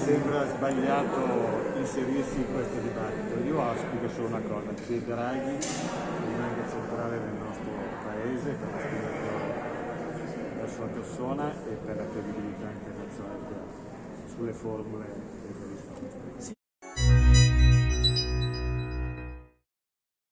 sembra sbagliato inserirsi in questo dibattito. Io auspico solo una cosa, che Draghi rimanga centrale nel nostro paese per la stima della sua persona e per la credibilità internazionale che ha sulle formule che